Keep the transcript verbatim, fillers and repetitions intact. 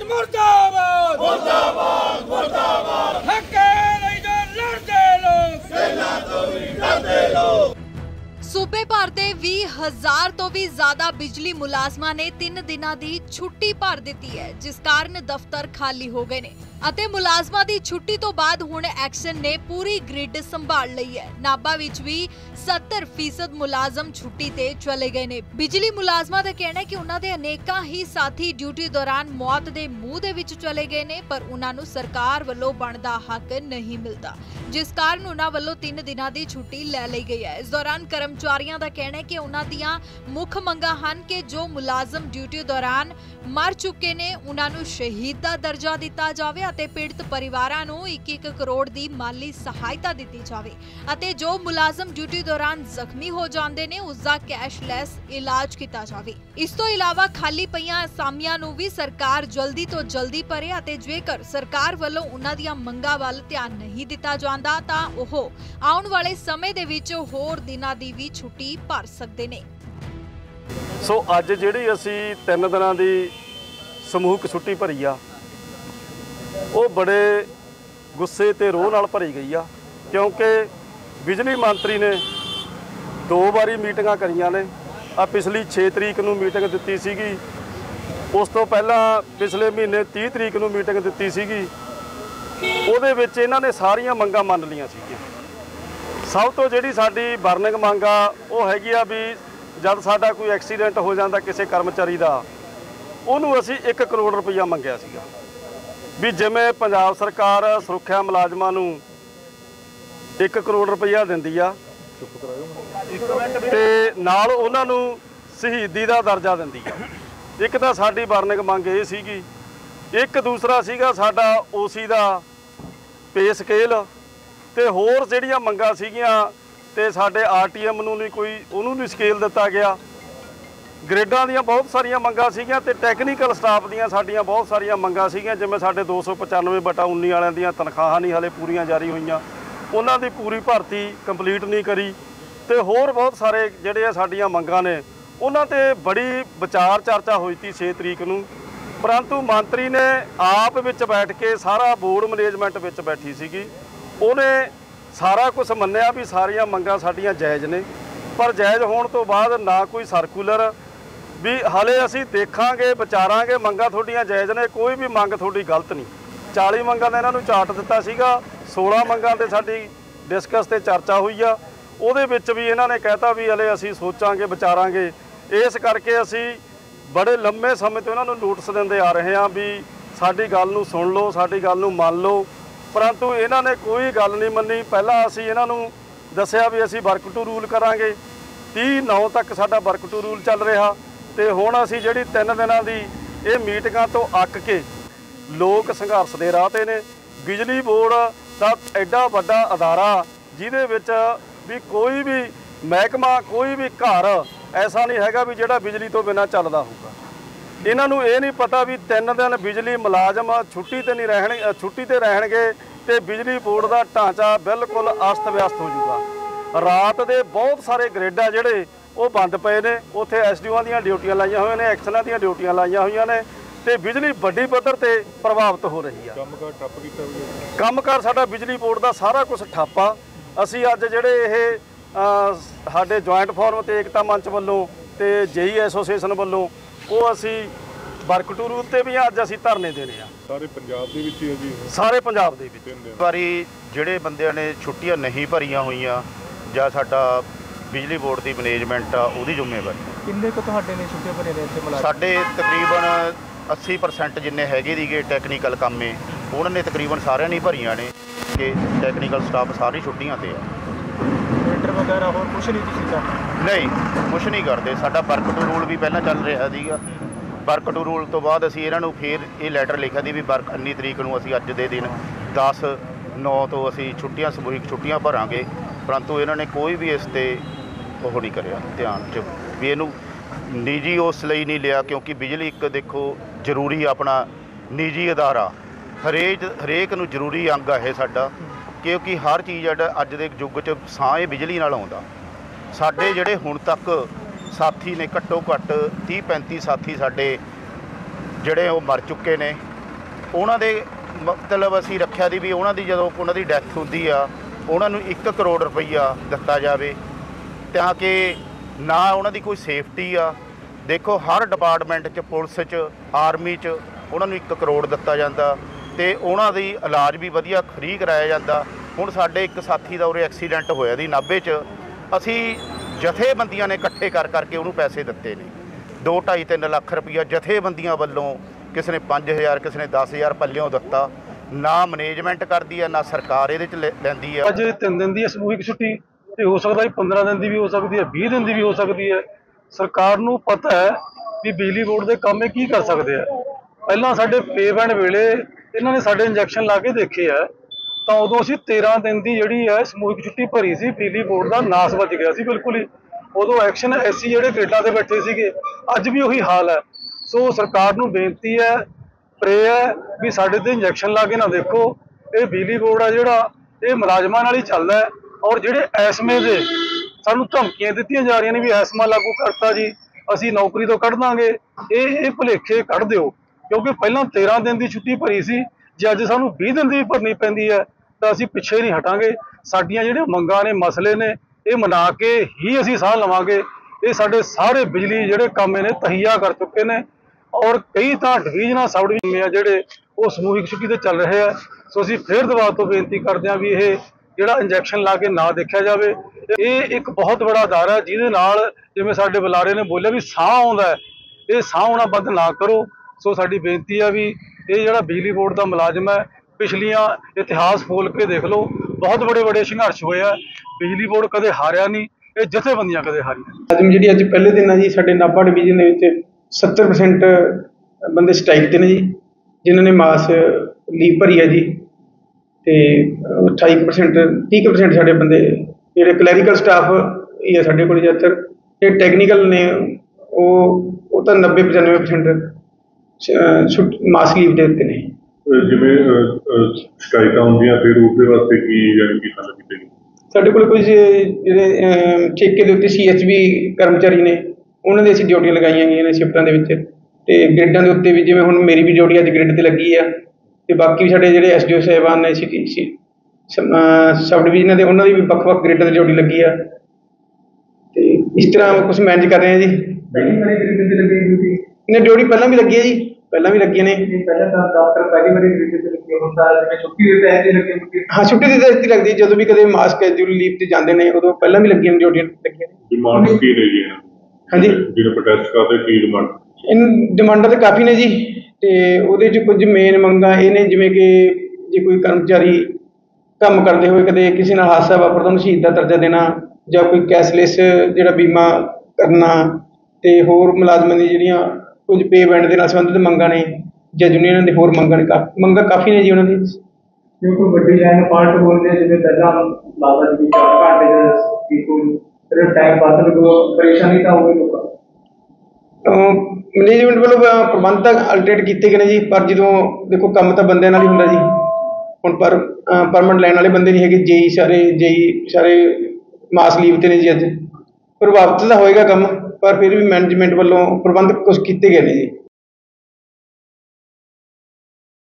मुर्दाबाद मुर्दाबाद मुर्दाबाद हक्के नहीं जो लड़ते लोग सेना तो भी डरते लोग। सूबे भर दे बीस हज़ार तो भी ज्यादा बिजली मुलाजमां ने तीन दिनां दी छुट्टी भर दित्ती है, जिस कारण दफ्तर खाली हो गए ने ਅਤੇ ਮੁਲਾਜ਼ਮਾਂ ਦੀ ਛੁੱਟੀ ਤੋਂ ਬਾਅਦ ਹੁਣ ਐਕਸ਼ਨ ਨੇ ਪੂਰੀ ਗ੍ਰਿਡ ਸੰਭਾਲ ਲਈ ਹੈ। ਨਾਭਾ ਵਿੱਚ ਵੀ सत्तर फीसद ਮੁਲਾਜ਼ਮ ਛੁੱਟੀ ਤੇ ਚਲੇ ਗਏ ਨੇ। ਬਿਜਲੀ ਮੁਲਾਜ਼ਮਾਂ ਦਾ ਕਹਿਣਾ ਹੈ ਕਿ ਉਹਨਾਂ ਦੇ ਅਨੇਕਾਂ ਹੀ ਸਾਥੀ ਡਿਊਟੀ ਦੌਰਾਨ ਮੌਤ ਦੇ ਮੂੰਹ ਦੇ ਵਿੱਚ ਚਲੇ ਗਏ ਨੇ, ਪਰ ਉਹਨਾਂ ਨੂੰ ਸਰਕਾਰ ਵੱਲੋਂ ਬਣਦਾ ਹੱਕ ਨਹੀਂ ਮਿਲਦਾ, ਜਿਸ ਕਾਰਨ ਉਹਨਾਂ ਵੱਲੋਂ ਤਿੰਨ ਦਿਨਾਂ ਦੀ ਛੁੱਟੀ ਲੈ ਲਈ ਗਈ ਹੈ। ਇਸ ਦੌਰਾਨ ਕਰਮਚਾਰੀਆਂ ਦਾ ਕਹਿਣਾ ਹੈ ਕਿ ਉਹਨਾਂ ਦੀਆਂ ਮੁੱਖ ਮੰਗਾਂ ਹਨ ਕਿ ਜੋ ਮੁਲਾਜ਼ਮ ਡਿਊਟੀ ਦੌਰਾਨ ਮਰ ਚੁੱਕੇ ਨੇ ਉਹਨਾਂ ਨੂੰ ਸ਼ਹੀਦ ਦਾ ਦਰਜਾ ਦਿੱਤਾ ਜਾਵੇ ਅਤੇ ਪੀੜਤ ਪਰਿਵਾਰਾਂ ਨੂੰ ਇੱਕ ਇੱਕ ਕਰੋੜ ਦੀ ਮਾਲੀ ਸਹਾਇਤਾ ਦਿੱਤੀ ਜਾਵੇ ਅਤੇ ਜੋ ਮੁਲਾਜ਼ਮ ਡਿਊਟੀ ਦੌਰਾਨ ਜ਼ਖਮੀ ਹੋ ਜਾਂਦੇ ਨੇ ਉਸ ਦਾ ਕੈਸ਼ਲੈਸ ਇਲਾਜ ਕੀਤਾ ਜਾਵੇ। ਇਸ ਤੋਂ ਇਲਾਵਾ ਖਾਲੀ ਪਈਆਂ ਅਸਾਮੀਆਂ ਨੂੰ ਵੀ ਸਰਕਾਰ ਜਲਦੀ ਤੋਂ ਜਲਦੀ ਭਰੇ ਅਤੇ ਜੇਕਰ ਸਰਕਾਰ ਵੱਲੋਂ ਉਹਨਾਂ ਦੀਆਂ ਮੰਗਾਂ ਵੱਲ ਧਿਆਨ ਨਹੀਂ ਦਿੱਤਾ ਜਾਂਦਾ ਤਾਂ ਉਹ ਆਉਣ ਵਾਲੇ ਸਮੇਂ ਦੇ ਵਿੱਚ ਹੋਰ ਦਿਨਾਂ ਦੀ ਵੀ ਛੁੱਟੀ ਭਰ ਸਕਦੇ ਨੇ। ਸੋ ਅੱਜ ਜਿਹੜੀ ਅਸੀਂ ਤਿੰਨ ਦਿਨਾਂ ਦੀ ਸਮੂਹਕ ਛੁੱਟੀ ਭਰੀ ਆ ਉਹ ਬੜੇ ਗੁੱਸੇ ਤੇ ਰੋਹ ਨਾਲ ਭਰੀ ਗਈ ਆ, ਕਿਉਂਕਿ ਬਿਜਲੀ ਮੰਤਰੀ ਨੇ ਦੋ ਵਾਰੀ ਮੀਟਿੰਗਾਂ ਕਰੀਆਂ ਨੇ। ਆ ਪਿਛਲੀ ਛੇ ਤਰੀਕ ਨੂੰ ਮੀਟਿੰਗ ਦਿੱਤੀ ਸੀਗੀ, ਉਸ ਤੋਂ ਪਹਿਲਾਂ ਪਿਛਲੇ ਮਹੀਨੇ ਤੀਹ ਤਰੀਕ ਨੂੰ ਮੀਟਿੰਗ ਦਿੱਤੀ ਸੀਗੀ। ਉਹਦੇ ਵਿੱਚ ਇਹਨਾਂ ਨੇ ਸਾਰੀਆਂ ਮੰਗਾਂ ਮੰਨ ਲਈਆਂ ਸੀਗੀਆਂ। ਸਭ ਤੋਂ ਜਿਹੜੀ ਸਾਡੀ ਬਰਨਿੰਗ ਮੰਗ ਆ ਉਹ ਹੈਗੀ ਆ ਵੀ ਜਦ ਸਾਡਾ ਕੋਈ ਐਕਸੀਡੈਂਟ ਹੋ ਜਾਂਦਾ ਕਿਸੇ ਕਰਮਚਾਰੀ ਦਾ, ਉਹਨੂੰ ਅਸੀਂ ਇੱਕ ਕਰੋੜ ਰੁਪਈਆ ਮੰਗਿਆ ਸੀਗਾ ਵੀ ਜਿਵੇਂ ਪੰਜਾਬ ਸਰਕਾਰ ਸੁਰੱਖਿਆ ਮੁਲਾਜ਼ਮਾਂ ਨੂੰ ਇੱਕ ਕਰੋੜ ਰੁਪਈਆ ਦਿੰਦੀ ਆ ਤੇ ਨਾਲ ਉਹਨਾਂ ਨੂੰ ਸ਼ਹੀਦੀ ਦਾ ਦਰਜਾ ਦਿੰਦੀ ਆ। ਇੱਕ ਤਾਂ ਸਾਡੀ ਬਰਨਿੰਗ ਮੰਗ ਇਹ ਸੀਗੀ, ਇੱਕ ਦੂਸਰਾ ਸੀਗਾ ਸਾਡਾ ਓਸੀ ਦਾ ਪੇ ਸਕੇਲ ਤੇ ਹੋਰ ਜਿਹੜੀਆਂ ਮੰਗਾਂ ਸੀਗੀਆਂ ਤੇ ਸਾਡੇ ਆਰਟੀਐਮ ਨੂੰ ਨਹੀਂ ਕੋਈ ਉਹਨੂੰ ਨਹੀਂ ਸਕੇਲ ਦਿੱਤਾ ਗਿਆ। ਗ੍ਰੇਡਾਂ ਦੀਆਂ ਬਹੁਤ ਸਾਰੀਆਂ ਮੰਗਾਂ ਸੀਗੀਆਂ ਤੇ ਟੈਕਨੀਕਲ ਸਟਾਫ ਦੀਆਂ ਸਾਡੀਆਂ ਬਹੁਤ ਸਾਰੀਆਂ ਮੰਗਾਂ ਸੀਗੀਆਂ, ਜਿਵੇਂ ਸਾਡੇ ਦੋ ਸੌ ਪਚਾਨਵੇਂ ਬਟਾ ਉੱਨੀ ਵਾਲਿਆਂ ਦੀਆਂ ਤਨਖਾਹਾਂ ਨਹੀਂ ਹਾਲੇ ਪੂਰੀਆਂ ਜਾਰੀ ਹੋਈਆਂ, ਉਹਨਾਂ ਦੀ ਪੂਰੀ ਭਰਤੀ ਕੰਪਲੀਟ ਨਹੀਂ ਕਰੀ ਤੇ ਹੋਰ ਬਹੁਤ ਸਾਰੇ ਜਿਹੜੇ ਆ ਸਾਡੀਆਂ ਮੰਗਾਂ ਨੇ ਉਹਨਾਂ ਤੇ ਬੜੀ ਵਿਚਾਰ ਚਰਚਾ ਹੋਈ ਸੀ ਛੇ ਤਰੀਕ ਨੂੰ। ਪਰੰਤੂ ਮੰਤਰੀ ਨੇ ਆਪ ਵਿੱਚ ਬੈਠ ਕੇ ਸਾਰਾ ਬੋਰਡ ਮੈਨੇਜਮੈਂਟ ਵਿੱਚ ਬੈਠੀ ਸੀਗੀ, ਉਹਨੇ ਸਾਰਾ ਕੁਝ ਮੰਨਿਆ ਵੀ ਸਾਰੀਆਂ ਮੰਗਾਂ ਸਾਡੀਆਂ ਜਾਇਜ਼ ਨੇ, ਪਰ ਜਾਇਜ਼ ਹੋਣ ਤੋਂ ਬਾਅਦ ਨਾ ਕੋਈ ਸਰਕੂਲਰ ਵੀ ਹਾਲੇ ਅਸੀਂ ਦੇਖਾਂਗੇ ਵਿਚਾਰਾਂਗੇ, ਮੰਗਾਂ ਤੁਹਾਡੀਆਂ ਜਾਇਜ਼ ਨੇ, ਕੋਈ ਵੀ ਮੰਗ ਤੁਹਾਡੀ ਗਲਤ ਨਹੀਂ। ਚਾਲੀ ਮੰਗਾਂ ਦਾ ਇਹਨਾਂ ਨੂੰ ਚਾਰਟ ਦਿੱਤਾ ਸੀਗਾ, ਸੋਲਾਂ ਮੰਗਾਂ ਤੇ ਸਾਡੀ ਡਿਸਕਸ ਤੇ ਚਰਚਾ ਹੋਈ ਆ, ਉਹਦੇ ਵਿੱਚ ਵੀ ਇਹਨਾਂ ਨੇ ਕਹਿਤਾ ਵੀ ਹਲੇ ਅਸੀਂ ਸੋਚਾਂਗੇ ਵਿਚਾਰਾਂਗੇ। ਇਸ ਕਰਕੇ ਅਸੀਂ ਬੜੇ ਲੰਮੇ ਸਮੇਂ ਤੋਂ ਇਹਨਾਂ ਨੂੰ ਨੋਟਿਸ ਦਿੰਦੇ ਆ ਰਹੇ ਹਾਂ ਵੀ ਸਾਡੀ ਗੱਲ ਨੂੰ ਸੁਣ ਲਓ, ਸਾਡੀ ਗੱਲ ਨੂੰ ਮੰਨ ਲਓ, ਪਰੰਤੂ ਇਹਨਾਂ ਨੇ ਕੋਈ ਗੱਲ ਨਹੀਂ ਮੰਨੀ। ਪਹਿਲਾਂ ਅਸੀਂ ਇਹਨਾਂ ਨੂੰ ਦੱਸਿਆ ਵੀ ਅਸੀਂ ਵਰਕ ਟੂ ਰੂਲ ਕਰਾਂਗੇ, ਤੀਹ ਨੌ ਤੱਕ ਸਾਡਾ ਵਰਕ ਟੂ ਰੂਲ ਚੱਲ ਰਿਹਾ ਤੇ ਹੁਣ ਅਸੀਂ ਜਿਹੜੀ ਤਿੰਨ ਦਿਨਾਂ ਦੀ ਇਹ ਮੀਟਿੰਗਾਂ ਤੋਂ ਅੱਕ ਕੇ ਲੋਕ ਸੰਘਰਸ਼ ਦੇ ਰਾਹ ਤੇ ਨੇ। ਬਿਜਲੀ ਬੋਰਡ ਦਾ ਐਡਾ ਵੱਡਾ ਅਦਾਰਾ ਜਿਹਦੇ ਵਿੱਚ ਵੀ ਕੋਈ ਵੀ ਮਹਿਕਮਾ ਕੋਈ ਵੀ ਘਰ ਐਸਾ ਨਹੀਂ ਹੈਗਾ ਵੀ ਜਿਹੜਾ ਬਿਜਲੀ ਤੋਂ ਬਿਨਾਂ ਚੱਲਦਾ ਹੋਊਗਾ। ਇਹਨਾਂ ਨੂੰ ਇਹ ਨਹੀਂ ਪਤਾ ਵੀ ਤਿੰਨ ਦਿਨ ਬਿਜਲੀ ਮੁਲਾਜ਼ਮ ਛੁੱਟੀ ਤੇ ਨਹੀਂ ਰਹਿਣ ਛੁੱਟੀ ਤੇ ਰਹਿਣਗੇ ਤੇ ਬਿਜਲੀ ਬੋਰਡ ਦਾ ਢਾਂਚਾ ਬਿਲਕੁਲ ਅਸਤ ਵਿਅਸਤ ਹੋ ਜਾਊਗਾ। ਰਾਤ ਦੇ ਬਹੁਤ ਸਾਰੇ ਗ੍ਰਿਡ ਆ ਜਿਹੜੇ ਉਹ ਬੰਦ ਪਏ ਨੇ, ਉੱਥੇ ਐਸਡੀਓਆਂ ਦੀਆਂ ਡਿਊਟੀਆਂ ਲਾਈਆਂ ਹੋਈਆਂ ਨੇ, ਐਕਸ਼ਨਾਂ ਦੀਆਂ ਡਿਊਟੀਆਂ ਲਾਈਆਂ ਹੋਈਆਂ ਨੇ ਤੇ ਬਿਜਲੀ ਵੱਡੀ ਪੱਧਰ ਤੇ ਪ੍ਰਭਾਵਿਤ ਹੋ ਰਹੀ ਆ। ਕੰਮਕਾਰ ਠੱਪ ਕੀਤਾ ਹੋਇਆ, ਕੰਮਕਾਰ ਸਾਡਾ ਬਿਜਲੀ ਬੋਰਡ ਦਾ ਸਾਰਾ ਕੁਝ ਠੱਪ ਆ। ਅਸੀਂ ਅੱਜ ਜਿਹੜੇ ਇਹ ਸਾਡੇ ਜੁਆਇੰਟ ਫੋਰਮ ਤੇ ਏਕਤਾ ਮੰਚ ਵੱਲੋਂ ਤੇ ਜੇਈ ਐਸੋਸੀਏਸ਼ਨ ਵੱਲੋਂ ਉਹ ਅਸੀਂ ਵਰਕ ਟੂ ਰੂਲ ਤੇ ਵੀ ਅੱਜ ਅਸੀਂ ਧਰਨੇ ਦੇਣੇ ਆ। ਸਾਰੇ ਪੰਜਾਬ ਦੇ ਵਿੱਚ ਹੀ ਹੈ ਜੀ, ਸਾਰੇ ਪੰਜਾਬ ਦੇ ਵਿੱਚ। ਇਸ ਵਾਰੀ ਜਿਹੜੇ ਬੰਦਿਆਂ ਨੇ ਛੁੱਟੀਆਂ ਨਹੀਂ ਭਰੀਆਂ ਹੋਈਆਂ ਜਾਂ ਸਾਡਾ ਬਿਜਲੀ ਬੋਰਡ ਦੀ ਮੈਨੇਜਮੈਂਟ ਆ ਉਹਦੀ ਜ਼ਿੰਮੇਵਾਰੀ। ਕਿੰਨੇ ਕੁ ਤੁਹਾਡੇ ਨੇ ਛੁੱਟੀਆਂ ਭਰੀਆਂ ਨੇ ਇੱਥੇ ਮੁਲਾਜ਼ਮ? ਸਾਡੇ ਤਕਰੀਬਨ ਅੱਸੀ ਪਰਸੈਂਟ ਜਿੰਨੇ ਹੈਗੇ ਦੀਗੇ ਟੈਕਨੀਕਲ ਕੰਮੇ ਉਹਨਾਂ ਨੇ ਤਕਰੀਬਨ ਸਾਰਿਆਂ ਨੇ ਭਰੀਆਂ ਨੇ ਕਿ ਟੈਕਨੀਕਲ ਸਟਾਫ ਸਾਰੀ ਛੁੱਟੀਆਂ ਤੇ ਆ। ਇੰਟਰ ਵਗੈਰਾ ਹੋਰ ਕੁਛ ਨਹੀਂ ਤੁਸੀਂ ਕਰਦੇ? ਨਹੀਂ, ਕੁਛ ਨਹੀਂ ਕਰਦੇ। ਸਾਡਾ ਵਰਕ ਟੂ ਰੂਲ ਵੀ ਪਹਿਲਾਂ ਚੱਲ ਰਿਹਾ ਸੀਗਾ, ਵਰਕ ਟੂ ਰੂਲ ਤੋਂ ਬਾਅਦ ਅਸੀਂ ਇਹਨਾਂ ਨੂੰ ਫਿਰ ਇਹ ਲੈਟਰ ਲਿਖਿਆ ਸੀ ਵੀ ਵਰਕ ਉੱਨੀ ਤਰੀਕ ਨੂੰ ਅਸੀਂ ਅੱਜ ਦੇ ਦਿਨ ਦਸ ਨੌ ਤੋਂ ਅਸੀਂ ਛੁੱਟੀਆਂ ਸਮੂਹਿਕ ਛੁੱਟੀਆਂ ਭਰਾਂਗੇ, ਪਰੰਤੂ ਇਹਨਾਂ ਨੇ ਕੋਈ ਵੀ ਇਸ 'ਤੇ ਉਹ ਨਹੀਂ ਕਰਿਆ ਧਿਆਨ 'ਚ ਵੀ ਇਹਨੂੰ ਨਿੱਜੀ ਉਸ ਲਈ ਨਹੀਂ ਲਿਆ, ਕਿਉਂਕਿ ਬਿਜਲੀ ਇੱਕ ਦੇਖੋ ਜ਼ਰੂਰੀ ਆਪਣਾ ਨਿੱਜੀ ਅਦਾਰਾ, ਹਰੇਕ ਹਰੇਕ ਨੂੰ ਜ਼ਰੂਰੀ ਅੰਗ ਹੈ ਸਾਡਾ, ਕਿਉਂਕਿ ਹਰ ਚੀਜ਼ ਜਿਹੜਾ ਅੱਜ ਦੇ ਯੁੱਗ 'ਚ ਸਾਹ ਇਹ ਬਿਜਲੀ ਨਾਲ ਆਉਂਦਾ। ਸਾਡੇ ਜਿਹੜੇ ਹੁਣ ਤੱਕ ਸਾਥੀ ਨੇ ਘੱਟੋ ਘੱਟ ਤੀਹ ਪੈਂਤੀ ਸਾਥੀ ਸਾਡੇ ਜਿਹੜੇ ਉਹ ਮਰ ਚੁੱਕੇ ਨੇ ਉਹਨਾਂ ਦੇ ਮਤਲਬ ਅਸੀਂ ਰੱਖਿਆ ਦੀ ਵੀ ਉਹਨਾਂ ਦੀ ਜਦੋਂ ਉਹਨਾਂ ਦੀ ਡੈਥ ਹੁੰਦੀ ਆ ਉਹਨਾਂ ਨੂੰ ਇੱਕ ਕਰੋੜ ਰੁਪਈਆ ਦਿੱਤਾ ਜਾਵੇ ਤਾਂ ਕਿ ਨਾ ਉਹਨਾਂ ਦੀ ਕੋਈ ਸੇਫਟੀ ਆ। ਦੇਖੋ ਹਰ ਡਿਪਾਰਟਮੈਂਟ 'ਚ, ਪੁਲਿਸ 'ਚ, ਆਰਮੀ 'ਚ ਉਹਨਾਂ ਨੂੰ ਇੱਕ ਕਰੋੜ ਦਿੱਤਾ ਜਾਂਦਾ ਅਤੇ ਉਹਨਾਂ ਦੀ ਇਲਾਜ ਵੀ ਵਧੀਆ ਫਰੀ ਕਰਾਇਆ ਜਾਂਦਾ। ਹੁਣ ਸਾਡੇ ਇੱਕ ਸਾਥੀ ਦਾ ਉਰੇ ਐਕਸੀਡੈਂਟ ਹੋਇਆ ਦੀ ਨਾਭੇ 'ਚ, ਅਸੀਂ ਜਥੇਬੰਦੀਆਂ ਨੇ ਇਕੱਠੇ ਕਰ ਕਰਕੇ ਉਹਨੂੰ ਪੈਸੇ ਦਿੱਤੇ ਨੇ, ਦੋ ਢਾਈ ਤਿੰਨ ਲੱਖ ਰੁਪਈਆ ਜਥੇਬੰਦੀਆਂ ਵੱਲੋਂ, ਕਿਸੇ ਨੇ ਪੰਜ ਹਜ਼ਾਰ ਕਿਸੇ ਨੇ ਦਸ ਹਜ਼ਾਰ ਪੱਲਿਓਂ ਦਿੱਤਾ। ਨਾ ਮੈਨੇਜਮੈਂਟ ਕਰਦੀ ਹੈ, ਨਾ ਸਰਕਾਰ ਇਹਦੇ 'ਚ ਲੈਂਦੀ ਹੈ। ਅੱਜ ਤਿੰਨ ਦਿਨ ਦੀ ਹੈ ਸਮੂਹਿਕ ਛੁੱਟੀ, ਇਹ ਹੋ ਸਕਦਾ ਪੰਦਰਾਂ ਦਿਨ ਦੀ ਵੀ ਹੋ ਸਕਦੀ ਹੈ, ਵੀਹ ਦਿਨ ਦੀ ਵੀ ਹੋ ਸਕਦੀ ਹੈ। ਸਰਕਾਰ ਨੂੰ ਪਤਾ ਹੈ ਵੀ ਬਿਜਲੀ ਬੋਰਡ ਦੇ ਕੰਮ ਇਹ ਕੀ ਕਰ ਸਕਦੇ ਆ। ਪਹਿਲਾਂ ਸਾਡੇ ਪੇਮੈਂਟ ਵੇਲੇ ਇਹਨਾਂ ਨੇ ਸਾਡੇ ਇੰਜੈਕਸ਼ਨ ਲਾ ਕੇ ਦੇਖੇ ਆ, ਤਾਂ ਉਦੋਂ ਅਸੀਂ ਤੇਰਾਂ ਦਿਨ ਦੀ ਜਿਹੜੀ ਹੈ ਸਮੂਹਿਕ ਛੁੱਟੀ ਭਰੀ ਸੀ। ਬਿਜਲੀ ਬੋਰਡ ਦਾ ਨਾਸ ਵੱਜ ਗਿਆ ਸੀ ਬਿਲਕੁਲ ਹੀ। ਉਦੋਂ ਐਕਸ਼ਨ ਐਸੀ ਜਿਹੜੇ ਗ੍ਰੇਡਾਂ ਤੇ ਬੈਠੇ ਸੀਗੇ, ਅੱਜ ਵੀ ਉਹੀ ਹਾਲ ਹੈ। ਸੋ ਸਰਕਾਰ ਨੂੰ ਬੇਨਤੀ ਹੈ, ਪ੍ਰੇ ਹੈ ਵੀ ਸਾਡੇ ਤੇ ਇੰਜੈਕਸ਼ਨ ਲਾ ਕੇ ਨਾ ਦੇਖੋ। ਇਹ ਬਿਜਲੀ ਬੋਰਡ ਆ ਜਿਹੜਾ, ਇਹ ਮੁਲਾਜ਼ਮਾਂ ਨਾਲ ਹੀ ਚੱਲਦਾ ਹੈ। ਔਰ ਜਿਹੜੇ ਐਸਮੇ ਦੇ ਸਾਨੂੰ ਧਮਕੀਆਂ ਦਿੱਤੀਆਂ ਜਾ ਰਹੀਆਂ ਨੇ ਵੀ ਐਸਮਾ ਲਾਗੂ ਕਰਤਾ ਜੀ, ਅਸੀਂ ਨੌਕਰੀ ਤੋਂ ਕੱਢ ਦਾਂਗੇ, ਇਹ ਇਹ ਭੁਲੇਖੇ ਕੱਢ ਦਿਓ। ਕਿਉਂਕਿ ਪਹਿਲਾਂ ਤੇਰਾਂ ਦਿਨ ਦੀ ਛੁੱਟੀ ਭਰੀ ਸੀ, ਜੇ ਅੱਜ ਸਾਨੂੰ ਵੀਹ ਦਿਨ ਦੀ ਭਰਨੀ ਪੈਂਦੀ ਹੈ ਤਾਂ ਅਸੀਂ ਪਿੱਛੇ ਨਹੀਂ ਹਟਾਂਗੇ। ਸਾਡੀਆਂ ਜਿਹੜੀਆਂ ਮੰਗਾਂ ਨੇ, ਮਸਲੇ ਨੇ, ਇਹ ਮਨਾ ਕੇ ਹੀ ਅਸੀਂ ਸਾਹ ਲਵਾਂਗੇ। ਇਹ ਸਾਡੇ ਸਾਰੇ ਬਿਜਲੀ ਜਿਹੜੇ ਕੰਮ ਨੇ ਤਹੀਆ ਕਰ ਚੁੱਕੇ ਨੇ, ਔਰ ਕਈ ਤਾਂ ਡਿਵੀਜ਼ਨਾਂ ਸਬ ਡਿਵੀਜ਼ਨ ਆ ਜਿਹੜੇ ਉਹ ਸਮੂਹਿਕ ਛੁੱਟੀ ਤੇ ਚੱਲ ਰਹੇ ਆ। ਸੋ ਅਸੀਂ ਫਿਰ ਦੁਬਾਰਾ ਤੋਂ ਬੇਨਤੀ ਕਰਦੇ ਹਾਂ ਵੀ ਇਹ ਜਿਹੜਾ ਇੰਜੈਕਸ਼ਨ ਲਾ ਕੇ ਨਾ ਦੇਖਿਆ ਜਾਵੇ। ਇਹ ਇੱਕ ਬਹੁਤ ਬੜਾ ਆਧਾਰ ਹੈ ਜਿਹਦੇ ਨਾਲ, ਜਿਵੇਂ ਸਾਡੇ ਬੁਲਾਰੇ ਨੇ ਬੋਲਿਆ ਵੀ ਸਾਹ ਆਉਂਦਾ ਹੈ, ਇਹ ਸਾਹ ਆਉਣਾ ਬੰਦ ਨਾ ਕਰੋ। ਸੋ ਸਾਡੀ ਬੇਨਤੀ ਹੈ ਵੀ ਇਹ ਜਿਹੜਾ ਬਿਜਲੀ ਬੋਰਡ ਦਾ ਮੁਲਾਜ਼ਮ ਹੈ, ਪਿਛਲੀਆਂ ਇਤਿਹਾਸ ਫੋਲ ਕੇ ਦੇਖ ਲਓ, ਬਹੁਤ ਬੜੇ ਬੜੇ ਸੰਘਰਸ਼ ਹੋਏ ਆ, ਬਿਜਲੀ ਬੋਰਡ ਕਦੇ ਹਾਰਿਆ ਨਹੀਂ, ਇਹ ਜਥੇਬੰਦੀਆਂ ਕਦੇ ਹਾਰੀਆਂ। ਅੱਜ ਜਿਹੜੀ ਅੱਜ ਪਹਿਲੇ ਦਿਨ ਆ ਜੀ, ਸਾਡੇ ਨਾਭਾ ਡਿਵੀਜ਼ਨ ਦੇ ਵਿੱਚ ਸੱਤਰ ਪਰਸੈਂਟ ਬੰਦੇ ਸਟ੍ਰਾਈਕ ਤੇ ਨੇ ਜੀ, ਜਿਨ੍ਹਾਂ ਨੇ ਮਾਸ ਲੀਵ ਭਰੀ ਹੈ ਜੀ, ਤੇ ਅਠਾਈ ਪਰਸੈਂਟ ਤੀਹ ਪਰਸੈਂਟ ਸਾਡੇ ਬੰਦੇ ਜਿਹੜੇ ਕਲੈਰੀਕਲ ਸਟਾਫ ਹੀ ਹੈ ਸਾਡੇ ਕੋਲ ਜ਼ਿਆਦਾਤਰ, ਤੇ ਟੈਕਨੀਕਲ ਨੇ ਉਹ ਉਹ ਤਾਂ ਨੱਬੇ ਪਚਾਨਵੇਂ ਪਰਸੈਂਟ ਮਾਸ ਲੀਵ ਦੇ ਉੱਤੇ ਨੇ। ਜਿਵੇਂ ਸ਼ਿਕਾਇਤਾਂ ਹੁੰਦੀਆਂ ਫਿਰ ਉਹਦੇ ਵਾਸਤੇ ਕੀ ਯਾਨੀ ਕਿ ਹੱਲ ਕੀਤੇ ਗਏ? ਸਾਡੇ ਕੋਲ ਕੁਝ ਜਿਹੜੇ ਠੇਕੇ ਦੇ ਉੱਤੇ ਸੀ ਐਚ ਬੀ ਕਰਮਚਾਰੀ ਨੇ, ਉਹਨਾਂ ਦੀ ਅਸੀਂ ਡਿਊਟੀਆਂ ਲਗਾਈਆਂ ਗਈਆਂ ਨੇ ਸ਼ਿਫਟਾਂ ਦੇ ਵਿੱਚ, ਤੇ ਗ੍ਰਿਡਾਂ ਦੇ ਉੱਤੇ ਵੀ, ਜਿਵੇਂ ਹੁਣ ਮੇਰੀ ਵੀ ਡਿਊਟੀ ਅੱਜ ਗ੍ਰਿਡ ਤੇ ਲੱਗੀ ਆ, ਤੇ ਬਾਕੀ ਵੀ ਸਾਡੇ ਜਿਹੜੇ ਐਸ ਡੀ ਓ ਸਾਹਿਬਾਨ ਨੇ ਸਿਟੀ ਸਬ ਡਿਵੀਜ਼ਨਾਂ ਦੇ, ਉਹਨਾਂ ਦੀ ਵੀ ਵੱਖ ਵੱਖ ਗ੍ਰਿਡਾਂ ਦੀ ਡਿਊਟੀ ਲੱਗੀ ਆ, ਤੇ ਇਸ ਤਰ੍ਹਾਂ ਕੁਛ ਮੈਨੇਜ ਕਰ ਰਹੇ ਹਾਂ ਜੀ। ਪਹਿਲੀ ਵਾਰੀ ਗ੍ਰਿਡ ਤੇ ਲੱਗੀ ਡਿਊਟੀ ਨੇ, ਡਿਊਟੀ ਪਹਿਲਾਂ ਵੀ ਲੱਗੀ ਹੈ ਜੀ, ਪਹਿਲਾਂ ਵੀ ਲੱਗੀਆਂ ਨੇ। ਪਹਿਲਾਂ ਤਾਂ ਡਾਕਟਰ ਪਹਿਲੀ ਵਾਰੀ ਗ੍ਰਿਡ ਤੇ ਲੱਗੇ, ਹੁਣ ਤਾਂ ਜਿਵੇਂ ਛੁੱਟੀ ਦੇ ਟਾਈਮ ਤੇ ਲੱਗੇ। ਹਾਂ, ਛੁੱਟੀ ਦੀ ਤਾਂ ਲੱਗਦੀ, ਜਦੋਂ ਵੀ ਕਦੇ ਮਾਸ ਕੈਜੂਅਲ ਲੀਵ ਤੇ ਜਾਂਦੇ ਨੇ ਉਦੋਂ ਪਹਿਲਾਂ ਵੀ ਲੱਗੀਆਂ ਡਿਊਟੀਆਂ ਲੱਗੀਆਂ ਨੇ। ਡਿਮਾਂਡ ਕੀ ਨੇ ਜੀ? ਹਾਂਜੀ, ਜਿਹੜੇ ਪ੍ਰੋਟੈਸਟ ਕਰਦੇ ਕੀ ਡਿਮਾਂਡ? ਇਨ ਡਿਮਾਂਡਾਂ ਤਾਂ ਕਾਫੀ ਨੇ ਜੀ, ਤੇ ਉਹਦੇ 'ਚ ਕੁਝ ਮੇਨ ਮੰਗਾਂ ਇਹ ਨੇ, ਜਿਵੇਂ ਕਿ ਜੇ ਕੋਈ ਕਰਮਚਾਰੀ ਕੰਮ ਕਰਦੇ ਹੋਏ ਕਦੇ ਕਿਸੇ ਨਾਲ ਹਾਦਸਾ ਵਾਪਰਦਾ ਉਹਨੂੰ ਸ਼ਹੀਦ ਦਾ ਦਰਜਾ ਦੇਣਾ, ਜਾਂ ਕੋਈ ਕੈਸ਼ਲੈਸ ਜਿਹੜਾ ਬੀਮਾ ਕਰਨਾ, ਤੇ ਹੋਰ ਮੁਲਾਜ਼ਮਾਂ ਦੀ ਜਿਹੜੀਆਂ ਕੁਝ ਪੇ ਬੈਂਡ ਦੇ ਨਾਲ ਸੰਬੰਧਿਤ ਮੰਗਾਂ ਨੇ, ਜਾਂ ਯੂਨੀਅਨਾਂ ਦੇ ਹੋਰ ਮੰਗਾਂ ਨੇ, ਕਾਫੀ ਮੰਗਾਂ ਕਾਫੀ ਨੇ ਜੀ ਉਹਨਾਂ ਦੀ। ਜੇ ਕੋਈ ਵੱਡੀ ਲਾਈਨ ਪਾਰਟ ਬੋਲਦੇ, ਜਿਵੇਂ ਪਹਿਲਾਂ ਲਾਦਾ ਜੀ ਚਾਰ ਘੰਟੇ ਦੀ ਕੋਈ ਫਿਰ ਟਾਈਮ ਬਾਅਦ ਕੋਈ ਪਰੇਸ਼ਾਨੀ ਤਾਂ ਹੋਵੇ ਲੋਕਾਂ ਨੂੰ। ਮੈਨੇਜਮੈਂਟ ਵੱਲੋਂ ਪ੍ਰਬੰਧ ਤਾਂ ਅਲਟਰੇਟ ਕੀਤੇ ਗਏ ਨੇ ਜੀ, ਪਰ ਜਦੋਂ ਦੇਖੋ ਕੰਮ ਤਾਂ ਬੰਦਿਆਂ ਨਾਲ ਹੀ ਹੁੰਦਾ ਜੀ। ਹੁਣ ਪਰ ਪਰਮਨੈਂਟ ਲਾਈਨ ਵਾਲੇ ਬੰਦੇ ਨਹੀਂ ਹੈਗੇ, ਜੇਈ ਸਾਰੇ ਜੇਈ ਸਾਰੇ ਮਾਸ ਲੀਵ ਤੇ ਨੇ ਜੀ। ਅੱਜ ਪ੍ਰਭਾਵਿਤ ਤਾਂ ਹੋਏਗਾ ਕੰਮ, ਪਰ ਫਿਰ ਵੀ ਮੈਨੇਜਮੈਂਟ ਵੱਲੋਂ ਪ੍ਰਬੰਧ ਕੁਛ ਕੀਤੇ ਗਏ ਨੇ ਜੀ।